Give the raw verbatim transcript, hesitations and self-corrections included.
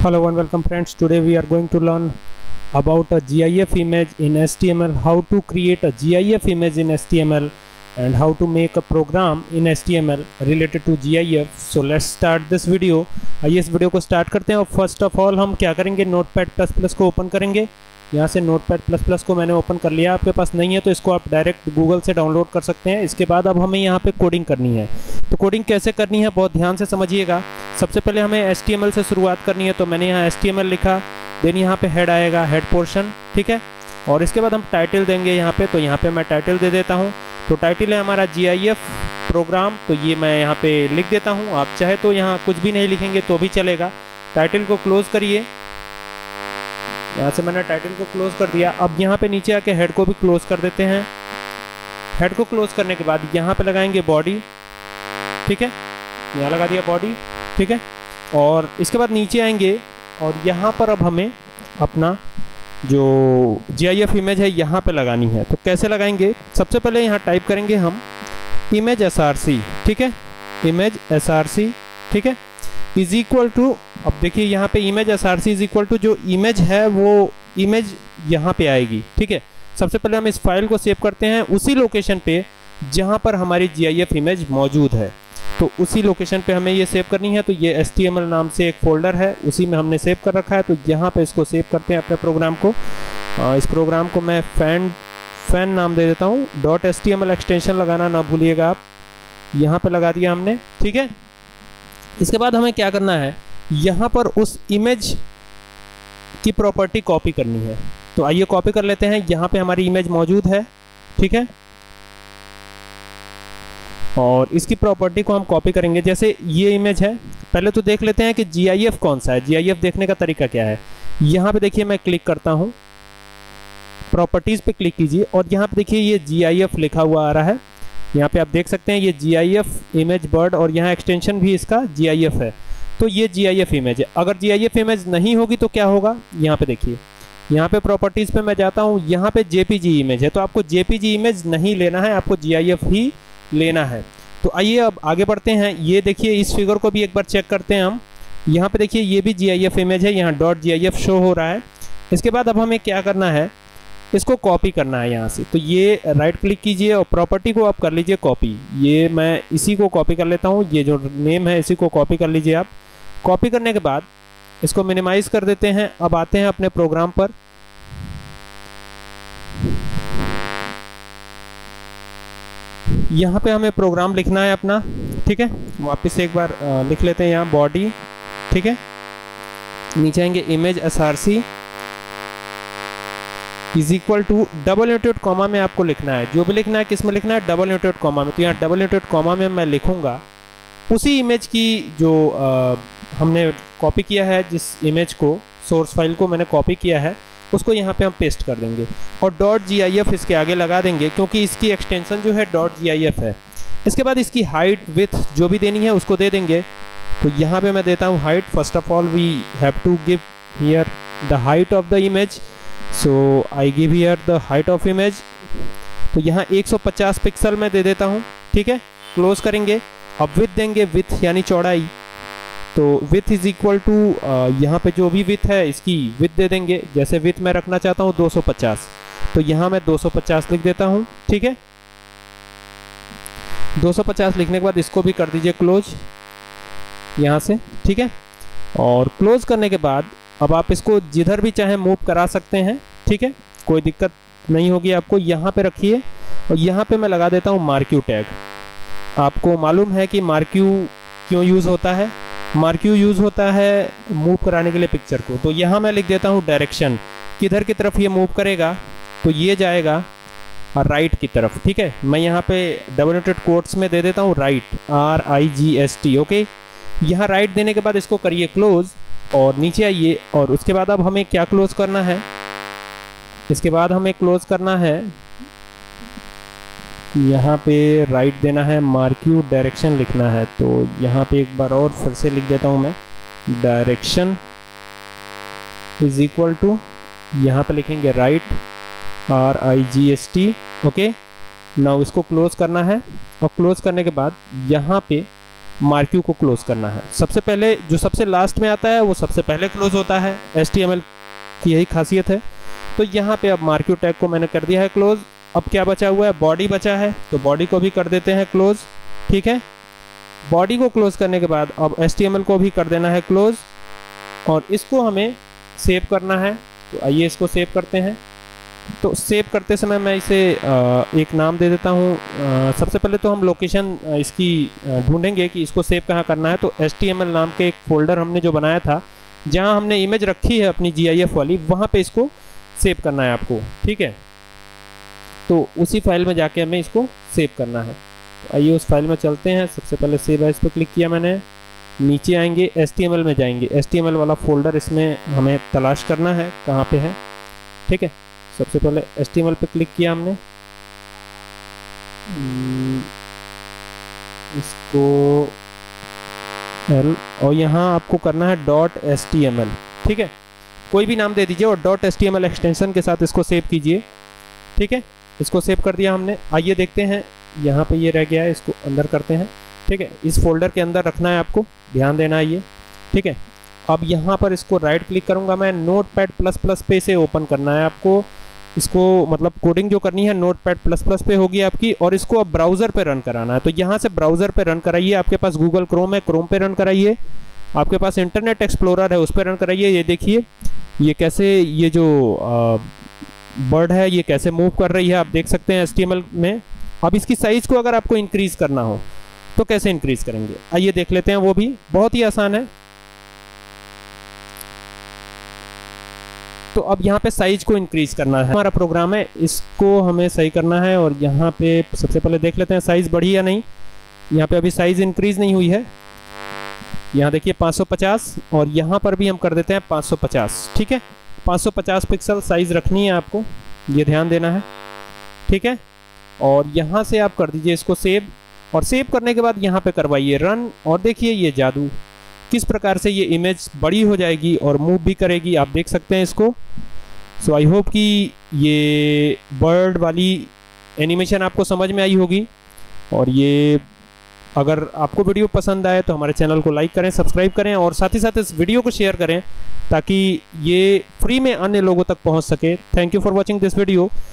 Hello and welcome friends. Today we are going to learn about a GIF image in H T M L, how to create a GIF image in H T M L and how to make a program in H T M L related to GIF. So let's start this video. आइए इस video को start करते हैं और first of all हम क्या करेंगे, Notepad plus plus को ओपन करेंगे। यहाँ से नोटपैड प्लस प्लस को मैंने ओपन कर लिया, आपके पास नहीं है तो इसको आप डायरेक्ट गूगल से डाउनलोड कर सकते हैं। इसके बाद अब हमें यहाँ पे कोडिंग करनी है। तो कोडिंग कैसे करनी है बहुत ध्यान से समझिएगा। सबसे पहले हमें एच टी एम एल से शुरुआत करनी है, तो मैंने यहाँ एच टी एम एल लिखा, देन यहाँ पे हेड आएगा, हेड पोर्शन, ठीक है। और इसके बाद हम टाइटल देंगे यहाँ पे, तो यहाँ पे मैं टाइटल दे देता हूँ। तो टाइटल है हमारा जी आई एफ प्रोग्राम, तो ये मैं यहाँ पे लिख देता हूँ। आप चाहे तो यहाँ कुछ भी नहीं लिखेंगे तो भी चलेगा। टाइटल को क्लोज करिए, यहाँ से मैंने टाइटल को क्लोज कर दिया। अब यहाँ पे नीचे आके हेड को भी क्लोज कर देते हैं। हेड को क्लोज करने के बाद यहाँ पे लगाएंगे बॉडी, ठीक है, यहाँ लगा दिया बॉडी, ठीक है। और इसके बाद नीचे आएंगे और यहाँ पर अब हमें अपना जो जी आई एफ इमेज है यहाँ पे लगानी है। तो कैसे लगाएंगे, सबसे पहले यहाँ टाइप करेंगे हम इमेज एस आर सी, ठीक है, इमेज एस आर सी, ठीक है, इज इक्वल टू, अब देखिए यहाँ पे image S R C is equal to जो इमेज है वो इमेज यहाँ पे आएगी, ठीक है। सबसे पहले हम इस फाइल को सेव करते हैं उसी लोकेशन पे जहाँ पर हमारी जी आई एफ इमेज मौजूद है। तो उसी लोकेशन पे हमें ये सेव करनी है। तो ये एच टी एम एल नाम से एक फोल्डर है, उसी में हमने सेव कर रखा है। तो यहाँ पे इसको सेव करते हैं अपने प्रोग्राम को। आ, इस प्रोग्राम को मैं फैन फैन नाम दे देता हूँ। Dot H T M L extension लगाना ना भूलिएगा आप, यहाँ पे लगा दिया हमने, ठीक है। इसके बाद हमें क्या करना है, यहाँ पर उस इमेज की प्रॉपर्टी कॉपी करनी है। तो आइए कॉपी कर लेते हैं। यहाँ पे हमारी इमेज मौजूद है, ठीक है, और इसकी प्रॉपर्टी को हम कॉपी करेंगे। जैसे ये इमेज है, पहले तो देख लेते हैं कि जी आई एफ कौन सा है। जी आई एफ देखने का तरीका क्या है, यहाँ पे देखिए मैं क्लिक करता हूँ, प्रॉपर्टीज पे क्लिक कीजिए और यहाँ पे देखिए ये जी आई एफ लिखा हुआ आ रहा है। यहाँ पे आप देख सकते हैं ये G I F image bird, और यहाँ एक्सटेंशन भी इसका जी आई एफ है। तो ये जी आई एफ इमेज है। अगर जी आई एफ इमेज नहीं होगी तो क्या होगा, यहाँ पे देखिए, यहाँ पे प्रॉपर्टीज पे मैं जाता हूँ, यहाँ पे जे पी जी इमेज है। तो आपको जे पी जी इमेज नहीं लेना है, आपको जी आई एफ ही लेना है। तो आइए अब आगे बढ़ते हैं। ये देखिए इस फिगर को भी एक बार चेक करते हैं हम। यहाँ पे देखिए ये भी जी आई एफ इमेज है, यहाँ dot G I F show हो रहा है। इसके बाद अब हमें क्या करना है, इसको कॉपी करना है यहाँ से। तो ये राइट क्लिक कीजिए और प्रॉपर्टी को आप कर लीजिए कॉपी। ये मैं इसी को कॉपी कर लेता हूँ, ये जो नेम है इसी को कॉपी कर लीजिए आप। कॉपी करने के बाद इसको मिनिमाइज कर देते हैं। अब आते हैं अपने प्रोग्राम पर। यहाँ पे हमें प्रोग्राम लिखना है अपना, ठीक है। वापस से एक बार आ, लिख लेते हैं यहाँ बॉडी, ठीक है, नीचे आएंगे image S R C is equal to double quoted comma में आपको लिखना है। जो भी लिखना है किस में लिखना है, डबल यूटेड कॉमा में। तो यहाँ डबल यूटेड कॉमा में मैं लिखूंगा उसी इमेज की जो आ, हमने कॉपी किया है, जिस इमेज को सोर्स फाइल को मैंने कॉपी किया है उसको यहाँ पे हम पेस्ट कर देंगे और डॉट जी आई एफ इसके आगे लगा देंगे, क्योंकि इसकी एक्सटेंशन जो है डॉट जी आई एफ है। इसके बाद इसकी हाइट विथ जो भी देनी है उसको दे देंगे। तो यहाँ पे मैं देता हूँ height. First of all we have to give here the height of the image, so I give here the height of image. तो यहाँ एक सौ पचास पिक्सल में दे देता हूँ, ठीक है। क्लोज करेंगे। अब विथ देंगे, विथ यानी चौड़ाई। तो विथ इज इक्वल टू यहाँ पे जो भी विथ है इसकी विथ दे देंगे। जैसे विथ मैं रखना चाहता हूँ दो सौ पचास, तो यहाँ मैं दो सौ पचास लिख देता हूँ, ठीक है। दो सौ पचास लिखने के बाद इसको भी कर दीजिए क्लोज यहाँ से, ठीक है। और क्लोज करने के बाद अब आप इसको जिधर भी चाहे मूव करा सकते हैं, ठीक है, कोई दिक्कत नहीं होगी आपको। यहाँ पे रखिए और यहाँ पे मैं लगा देता हूँ मार्क्यू टैग। आपको मालूम है कि मार्क्यू क्यों यूज़ होता है, मार्क्यू यूज़ होता है मूव कराने के लिए पिक्चर को। तो यहाँ मैं लिख देता हूँ डायरेक्शन, किधर की तरफ ये मूव करेगा, तो ये जाएगा राइट की तरफ, ठीक है। मैं यहाँ पे डबल यूटेड कोट्स में दे देता हूँ right, R I G S T, okay. यहाँ राइट देने के बाद इसको करिए क्लोज और नीचे आइए। और उसके बाद अब हमें क्या क्लोज करना है, इसके बाद हमें क्लोज करना है, यहाँ पे राइट देना है, मार्क्यू डायरेक्शन लिखना है। तो यहाँ पे एक बार और फिर से लिख देता हूँ मैं, डायरेक्शन इज इक्वल टू, यहाँ पे लिखेंगे right, R I G S T, okay. Now इसको क्लोज करना है और क्लोज करने के बाद यहाँ पे मार्क्यू को क्लोज करना है। सबसे पहले जो सबसे लास्ट में आता है वो सबसे पहले क्लोज होता है, एच टी एम एल की यही खासियत है। तो यहाँ पे अब मार्क्यू टैग को मैंने कर दिया है क्लोज। अब क्या बचा हुआ है, बॉडी बचा है, तो बॉडी को भी कर देते हैं क्लोज। ठीक है, बॉडी को क्लोज करने के बाद अब एच टी एम एल को भी कर देना है क्लोज, और इसको हमें सेव करना है। तो आइए इसको सेव करते हैं। तो सेव करते समय मैं इसे एक नाम दे देता हूँ। सबसे पहले तो हम लोकेशन इसकी ढूंढेंगे कि इसको सेव कहाँ करना है। तो एच टी एम एल नाम के एक फोल्डर हमने जो बनाया था, जहाँ हमने इमेज रखी है अपनी जी आई एफ वाली, वहाँ पे इसको सेव करना है आपको। ठीक है, तो उसी फाइल में जाके हमें इसको सेव करना है। तो आइए उस फाइल में चलते हैं। सबसे पहले सेव एज पे क्लिक किया मैंने, नीचे आएंगे एच टी एम एल में जाएंगे। एच टी एम एल वाला फोल्डर इसमें हमें तलाश करना है कहाँ पे है। ठीक है, सबसे पहले एच टी एम एल पे क्लिक किया हमने, इसको एल, और यहाँ आपको करना है dot H T M L. ठीक है, कोई भी नाम दे दीजिए और dot H T M L extension के साथ इसको सेव कीजिए। ठीक है, इसको सेव कर दिया हमने। आइए देखते हैं, यहाँ पे ये रह गया है, इसको अंदर करते हैं। ठीक है, इस फोल्डर के अंदर रखना है आपको, ध्यान देना है ये। ठीक है, अब यहाँ पर इसको राइट क्लिक करूँगा मैं, नोटपैड प्लस प्लस पे से ओपन करना है आपको। इसको मतलब कोडिंग जो करनी है नोटपैड प्लस प्लस पे होगी आपकी, और इसको अब ब्राउज़र पे रन कराना है। तो यहाँ से ब्राउज़र पे रन कराइए। आपके पास गूगल क्रोम है, क्रोम पे रन कराइए। आपके पास इंटरनेट एक्सप्लोरर है, उस पर रन कराइए। ये देखिए ये कैसे, ये जो बर्ड है ये कैसे मूव कर रही है, आप देख सकते हैं एच टी एम एल में। अब इसकी साइज़ को अगर आपको इंक्रीज़ करना हो तो कैसे इंक्रीज़ करेंगे, आइए देख लेते हैं। वो भी बहुत ही आसान है। तो अब यहाँ पे साइज को इंक्रीज करना है, हमारा प्रोग्राम है, इसको हमें सही करना है। और यहाँ पे सबसे पहले देख लेते हैं साइज बढ़ी या नहीं। यहाँ पे अभी साइज इंक्रीज नहीं हुई है। यहाँ देखिए पाँच सौ पचास, और यहाँ पर भी हम कर देते हैं पाँच सौ पचास। ठीक है, पाँच सौ पचास पिक्सल साइज रखनी है आपको, ये ध्यान देना है। ठीक है, और यहाँ से आप कर दीजिए इसको सेव, और सेव करने के बाद यहाँ पे करवाइए रन, और देखिए ये जादू किस प्रकार से ये इमेज बड़ी हो जाएगी और मूव भी करेगी, आप देख सकते हैं इसको। सो आई होप कि ये बर्ड वाली एनिमेशन आपको समझ में आई होगी। और ये अगर आपको वीडियो पसंद आए तो हमारे चैनल को लाइक करें, सब्सक्राइब करें, और साथ ही साथ इस वीडियो को शेयर करें ताकि ये फ्री में अन्य लोगों तक पहुंच सके। Thank you for watching this video.